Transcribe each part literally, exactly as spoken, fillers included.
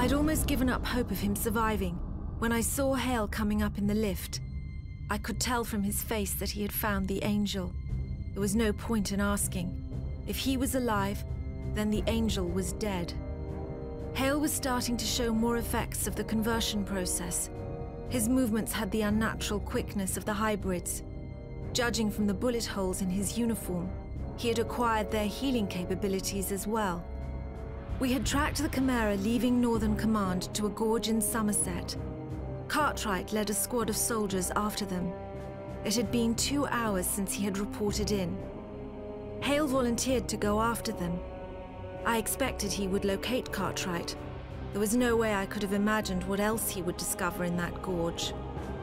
I'd almost given up hope of him surviving when I saw Hale coming up in the lift. I could tell from his face that he had found the angel. There was no point in asking. If he was alive, then the angel was dead. Hale was starting to show more effects of the conversion process. His movements had the unnatural quickness of the hybrids. Judging from the bullet holes in his uniform, he had acquired their healing capabilities as well. We had tracked the Chimera leaving Northern Command to a gorge in Somerset. Cartwright led a squad of soldiers after them. It had been two hours since he had reported in. Hale volunteered to go after them. I expected he would locate Cartwright. There was no way I could have imagined what else he would discover in that gorge.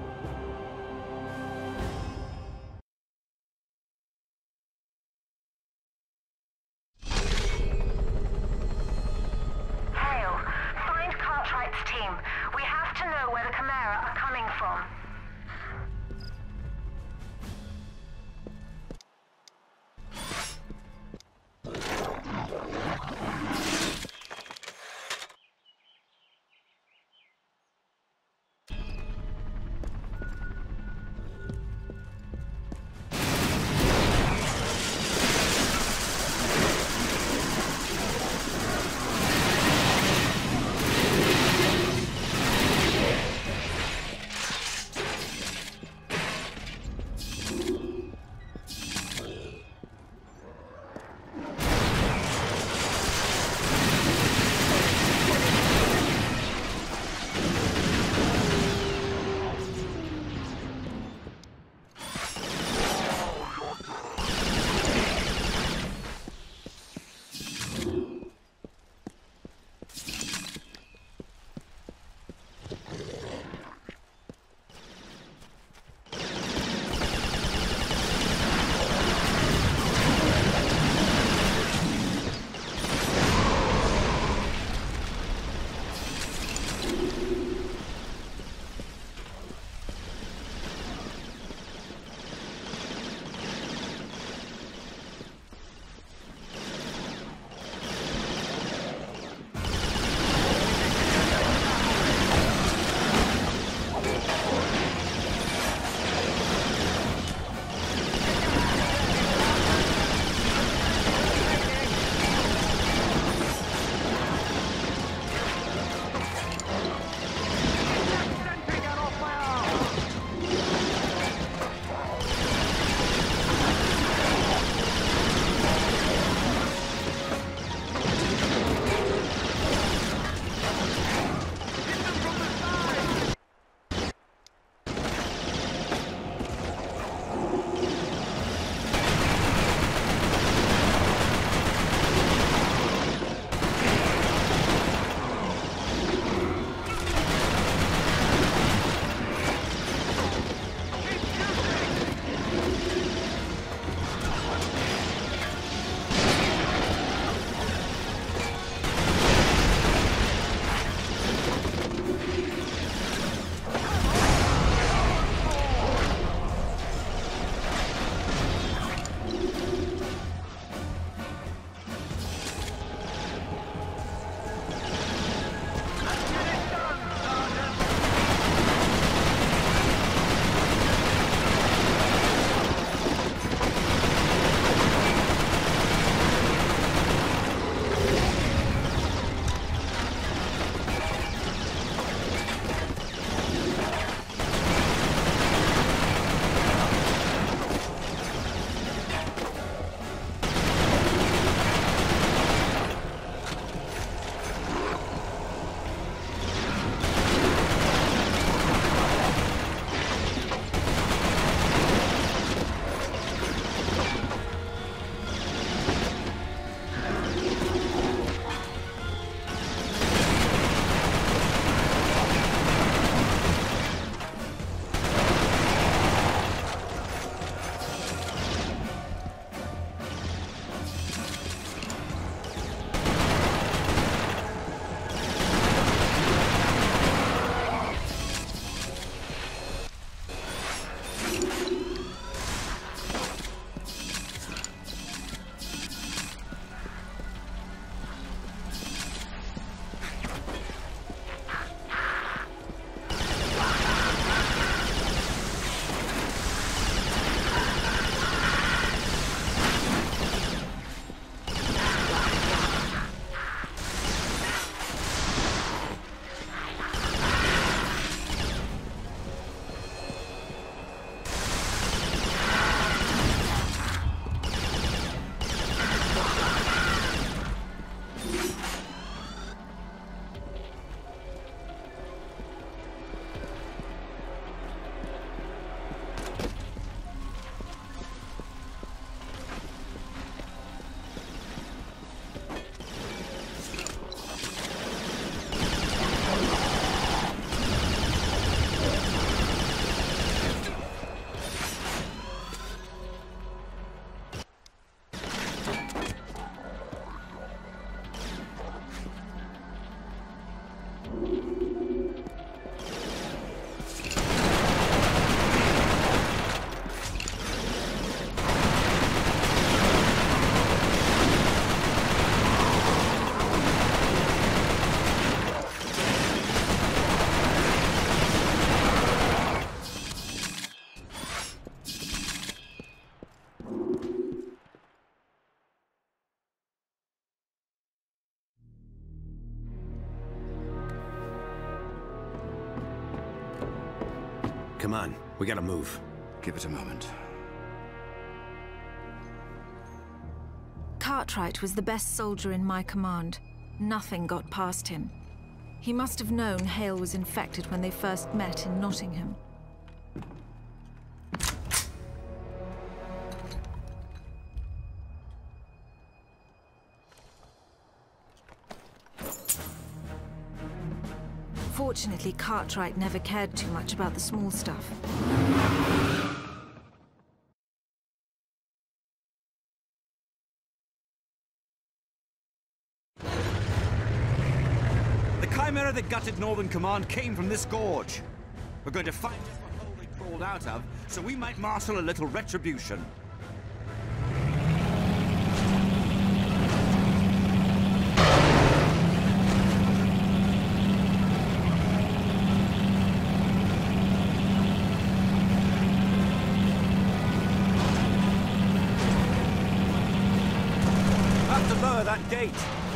Hale, find Cartwright's team. We have to know where the Chimera are coming from. Come on, we gotta move. Give it a moment. Cartwright was the best soldier in my command. Nothing got past him. He must have known Hale was infected when they first met in Nottingham. Fortunately, Cartwright never cared too much about the small stuff. The Chimera that gutted Northern Command came from this gorge. We're going to find just what hole they crawled out of, so we might marshal a little retribution. Have to lower that gate.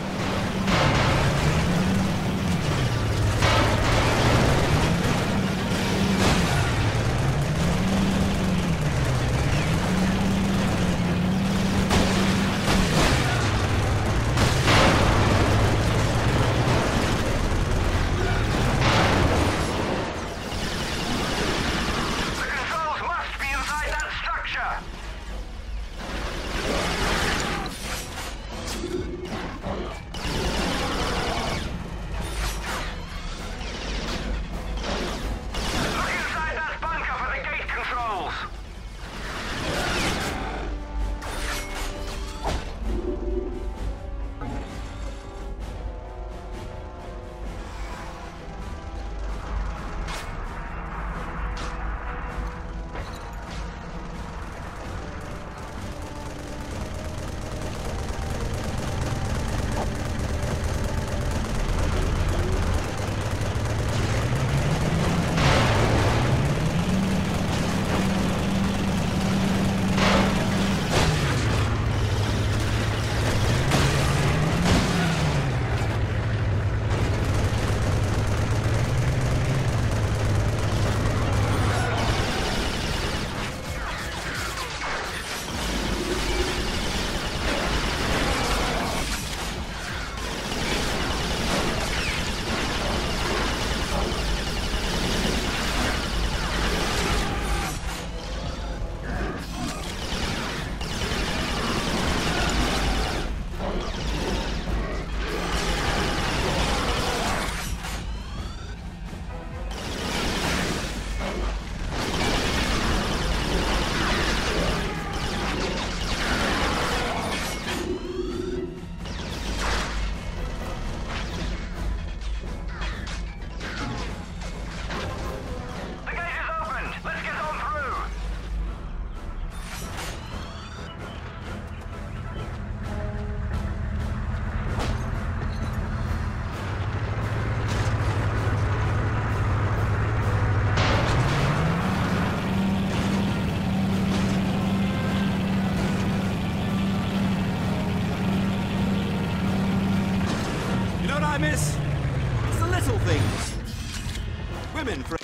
Miss? It's the little things. Women for...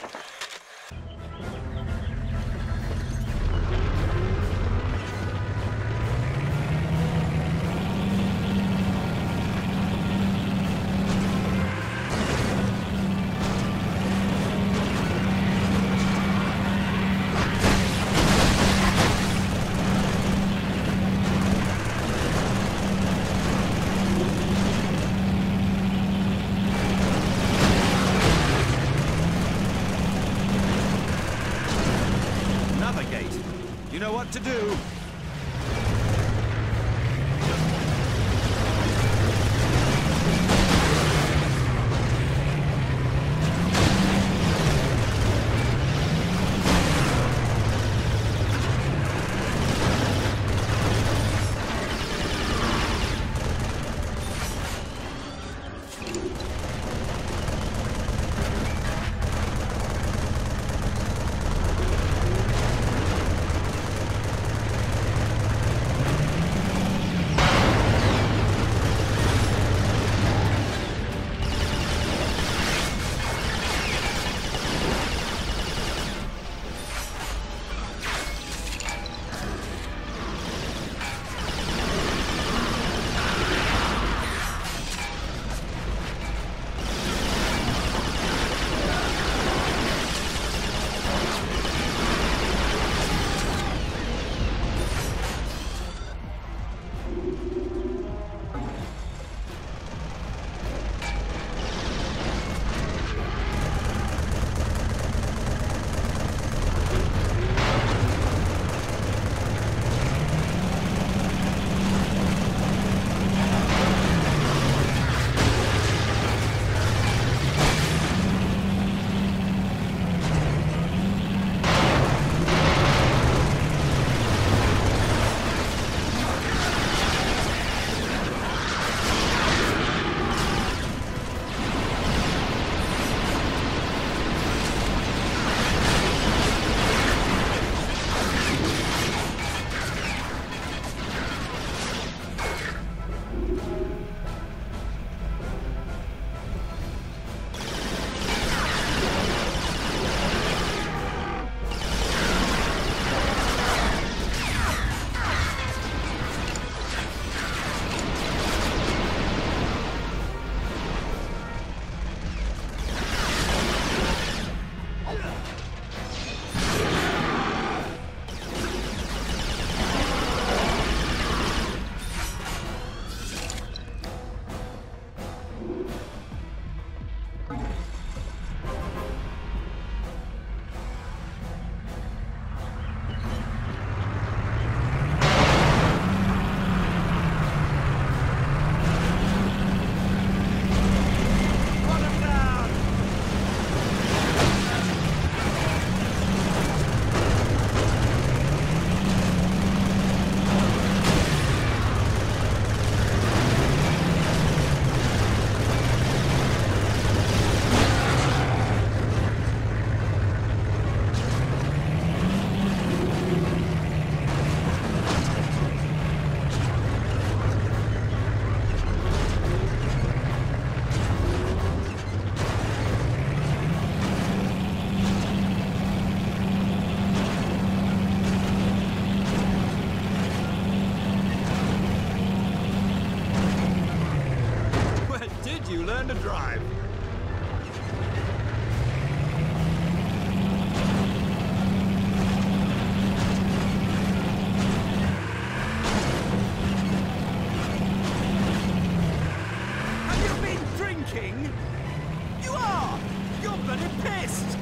You know what to do. learn to drive. Have you been drinking? You are! You're bloody pissed!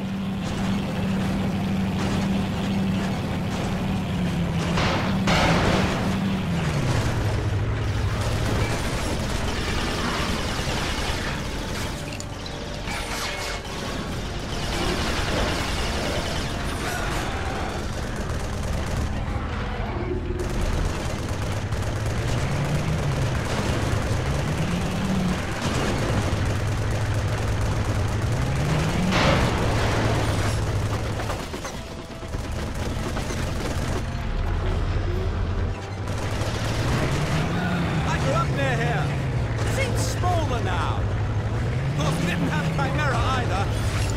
Chimera either.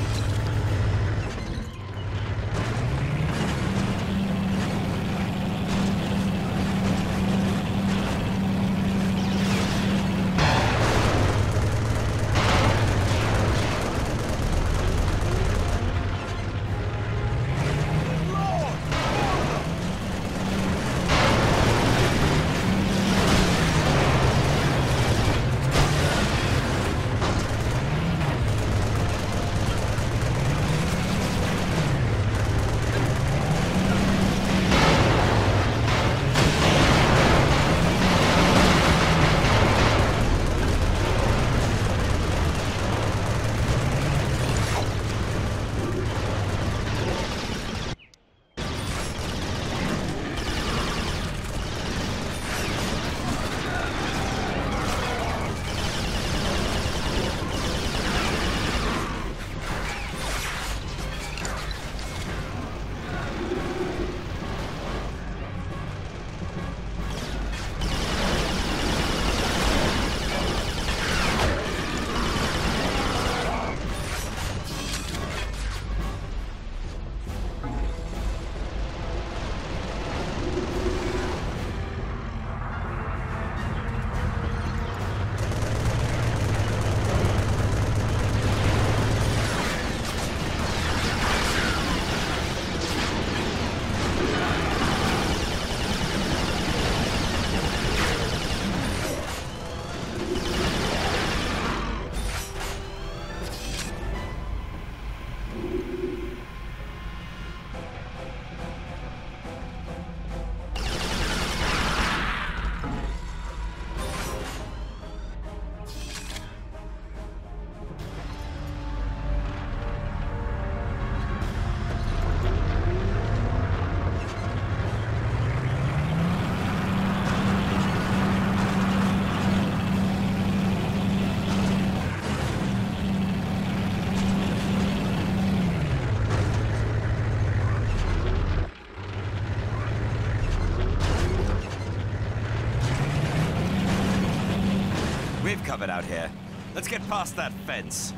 We've covered out here. Let's get past that fence.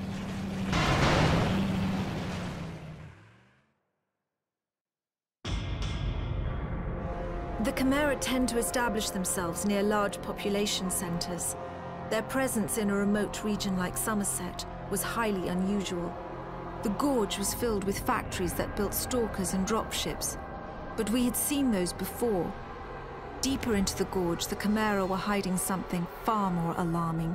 The Chimera tend to establish themselves near large population centers. Their presence in a remote region like Somerset was highly unusual. The gorge was filled with factories that built stalkers and dropships, but we had seen those before. Deeper into the gorge, the Chimera were hiding something far more alarming.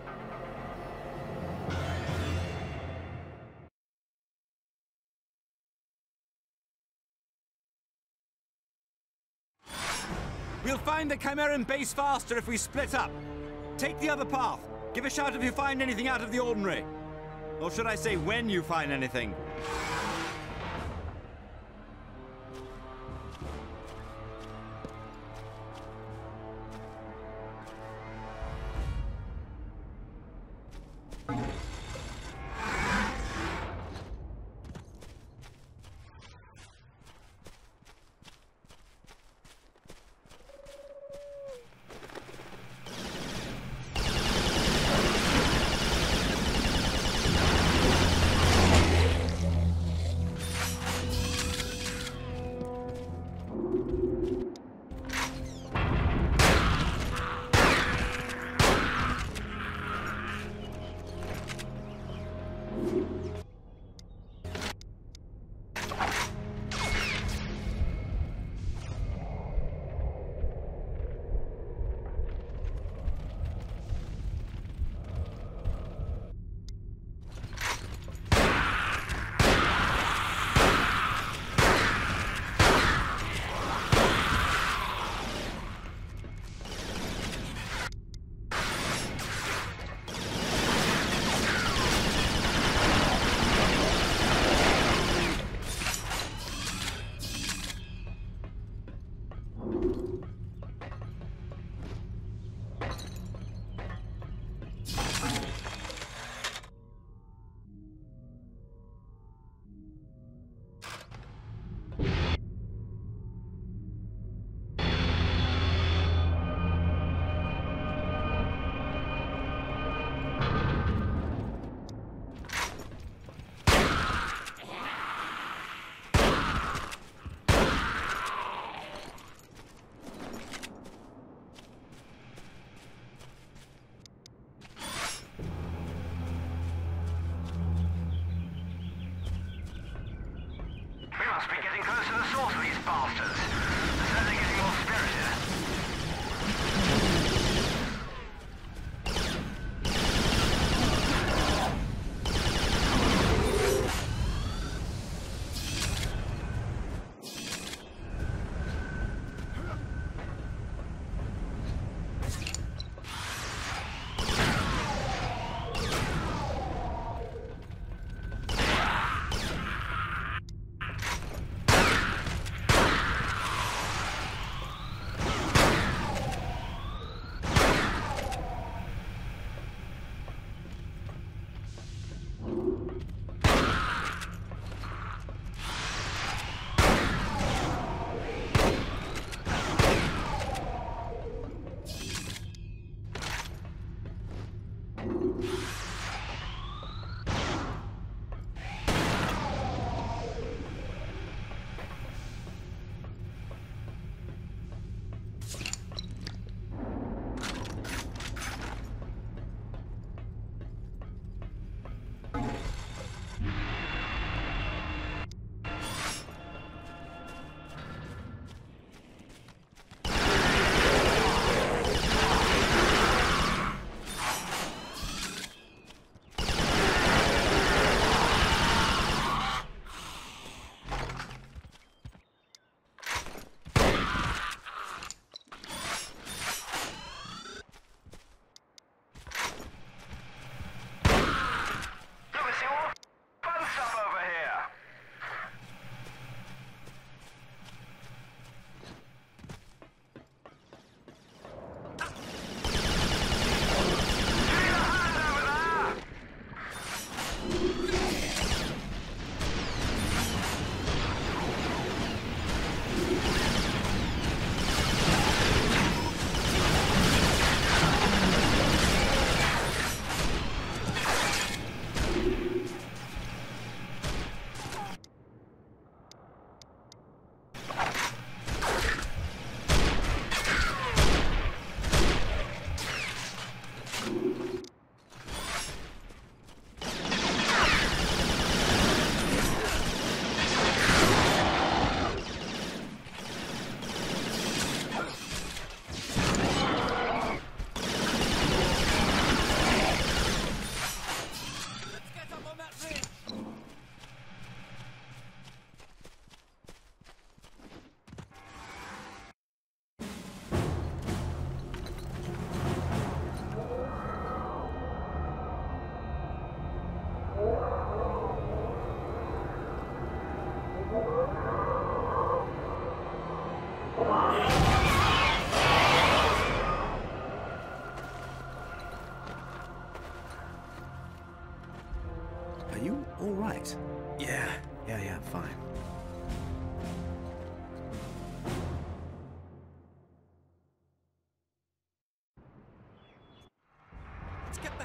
We'll find the Chimeran base faster if we split up. Take the other path. Give a shout if you find anything out of the ordinary. Or should I say, when you find anything?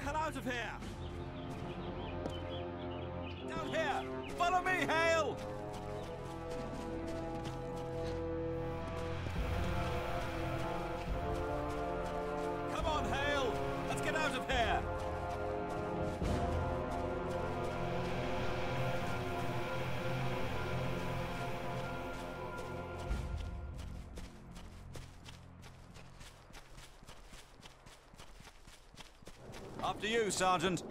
hell out of here! Down here! Follow me, Hale! Come on, Hale! Let's get out of here! After you, Sergeant.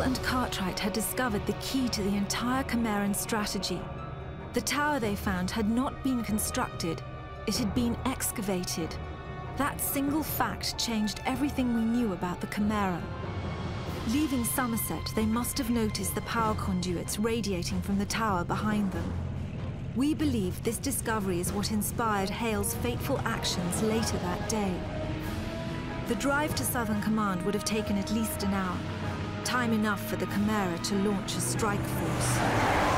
and Cartwright had discovered the key to the entire Chimeran strategy. The tower they found had not been constructed, it had been excavated. That single fact changed everything we knew about the Chimera. Leaving Somerset, they must have noticed the power conduits radiating from the tower behind them. We believe this discovery is what inspired Hale's fateful actions later that day. The drive to Southern Command would have taken at least an hour, time enough for the Chimera to launch a strike force.